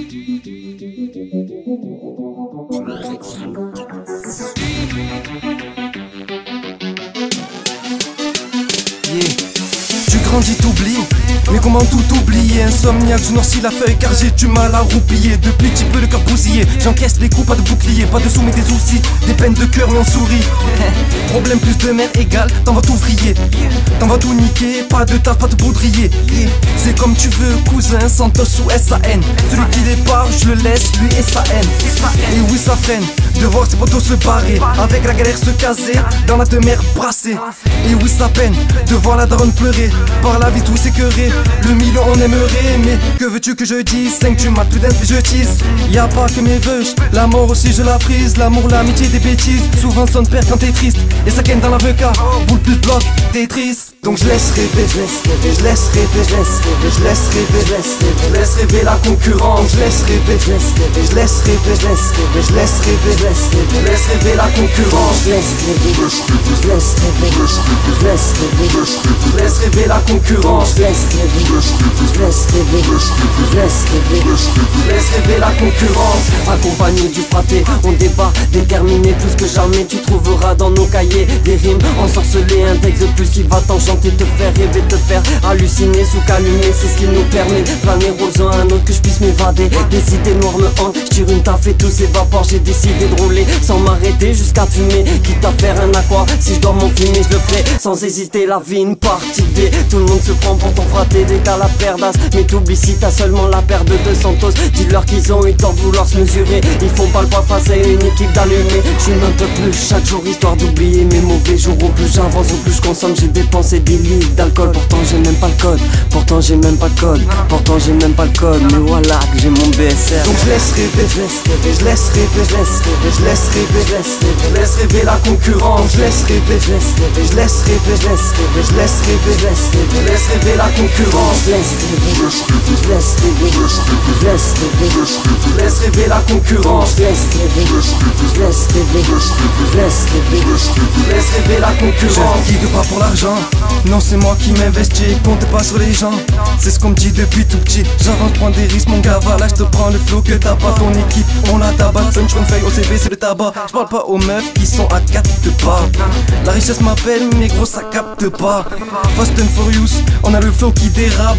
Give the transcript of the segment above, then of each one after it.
Tu grandis, t'oublies, mais comment tout oublier? Insomniaque, je noircis la feuille car j'ai du mal à roupiller. Depuis petit peu le cœur bousillé, j'encaisse les coups, pas de bouclier, pas de sous mais des soucis, des peines de cœur mais on sourit. Problème plus de mer égale, t'en vas tout vriller, t'en vas tout niquer, pas de taf, pas de poudrier. C'est comme tu veux, cousin, Santos ou SAN. Celui qui départ, je le laisse, lui et sa haine. Et oui ça freine, de voir ses potos se barrer, avec la galère se caser, dans la demeure brassée. Et oui ça peine, de voir la daronne pleurer, par la vie tout s'écœurer. Le million on aimerait, mais que veux-tu que je dise? 5 du mat, plus d'un je tease. Y'a pas que mes vœux, la mort aussi je la prise. L'amour, l'amitié, des bêtises, souvent sonne père quand t'es triste. Et ça ken dans l'avocat, boule plus bloc, t'es triste. Donc je laisse rêver, je laisse rêver, je laisse rêver, je laisse rêver, je laisse rêver, je laisse rêver, je laisse rêver la concurrence. Je laisse rêver, je laisse rêver, je laisse rêver, je laisse rêver, je laisse rêver, je laisse rêver, je laisse rêver la concurrence. Je laisse rêver, je laisse rêver, je laisse rêver, je laisse rêver, je laisse rêver la concurrence. Je laisse rêver, je laisse rêver, je laisse rêver, je laisse rêver la concurrence. Accompagné du fraté, on débat, déterminé plus que jamais. Tu trouveras dans nos cahiers des rimes ensorcelées, un texte de plus qui va t'enchanter, te faire rêver, te faire halluciner sous calumet. C'est ce qui nous permet de planer aux uns à un autre, que je puisse m'évader. Des idées noires me hantent, je tire une taf et tout s'évapore. J'ai décidé de rouler sans m'arrêter jusqu'à fumer, quitte à faire un aqua. Si je dois m'enfumer, je le ferai sans hésiter. La vie une partie B, tout le monde se prend pour ton fraté dès qu'à la perdasse. Mais t'oublies si t'as seulement la paire de 2 Santos. Dis-leur qu'ils ont eu tort de vouloir se mesurer, ils font pas le pas face à une équipe d'allumés. Je un peu plus chaque jour histoire d'oublier mes mauvais jours. Au plus j'avance, au plus je consomme, j'ai dépensé des litres d'alcool. Pourtant j'ai même pas le code, pourtant j'ai même pas le code, pourtant j'ai même pas le code. Mais voilà que j'ai mon BSR. Donc je laisse rêver, je laisse rêver, je laisse rêver, je laisse rêver, je laisse rêver, je laisse rêver, je laisse rêver la concurrence. Je laisse rêver, je laisse rêver, je laisse rêver, je laisse rêver, je laisse rêver, je laisse rêver, je laisse rêver la concurrence. Je laisse rêver, je laisse rêver, je laisse rêver, je laisse rêver, je laisse rêver la concurrence. Je laisse rêver, je laisse rêver, je laisse rêver, je laisse rêver, je laisse rêver la concurrence. Je ne pas pour l'argent, non c'est moi qui m'investis, compte pas sur les gens. C'est ce qu'on me dit depuis tout petit, j'avance, prends des risques mon gars, là je te prends le flow que t'as pas. Ton équipe, on la tabac, punch une feuille au CV c'est le tabac. Je parle pas aux meufs qui sont à 4 de pas. La richesse m'appelle mais gros ça capte pas. Fast and Furious, on a le flow qui dérape.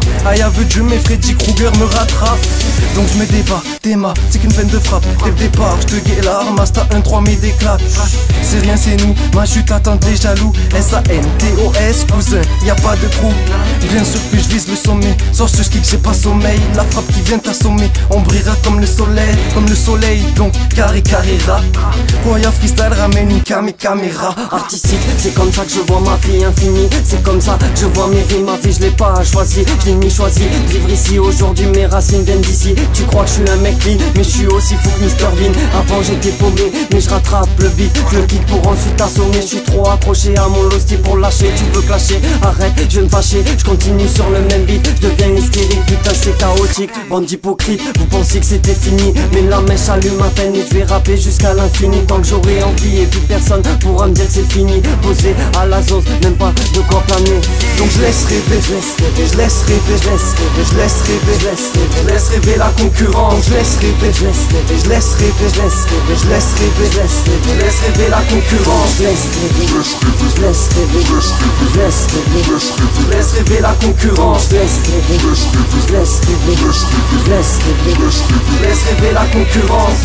I have a dream mais Freddy Krueger me rattrape. Donc je me débat, Théma, c'est qu'une veine de frappe. Dès le départ, je te guette l'arme, Asta 1-3 mais d'éclat. C'est rien c'est nous, ma chute attend les jaloux. SANTOS, cousin, y'a pas de trou. Bien sûr que je vise le sommet, sors ce kick j'ai pas sommeil. La frappe qui vient t'assommer, on brillera comme le soleil, donc carré rap. Roya freestyle ramène une caméra. Artistique, c'est comme ça que je vois ma vie infinie. C'est comme ça que je vois mes rimes, ma vie je l'ai pas choisi, je l'ai ni choisi. Vivre ici aujourd'hui, mes racines viennent d'ici. Tu crois que je suis un mec clean, mais je suis aussi fou que Mr Bean. Avant j'étais paumé, mais je rattrape le beat. Je le kick pour ensuite assommer, je suis trop accroché à mon losti pour lâcher. Tu veux clasher, arrête, je vais me fâcher. Je continue sur le même beat, je deviens hystérique, putain c'est chaotique. Bande d'hypocrites, vous pensiez que c'était fini, mais la mèche allume à peine et je vais rapper jusqu'à l'infini. Tant que j'aurai envie et plus personne pourra me dire que c'est fini. Posé à la zone, même pas de quoi planer. Donc je laisse rêver, je laisse rêver, je laisse rêver, je laisse rêver, je laisse rêver, je laisse rêver, je laisse rêver la concurrence. Je laisse rêver, je laisse rêver, je laisse rêver, je laisse rêver, je laisse rêver, je laisse rêver, je laisse rêver la concurrence. Je laisse rêver, je laisse rêver, je laisse rêver, je laisse rêver, je laisse rêver la concurrence. Je laisse rêver, je laisse rêver, je laisse rêver, je laisse rêver, je laisse rêver la concurrence.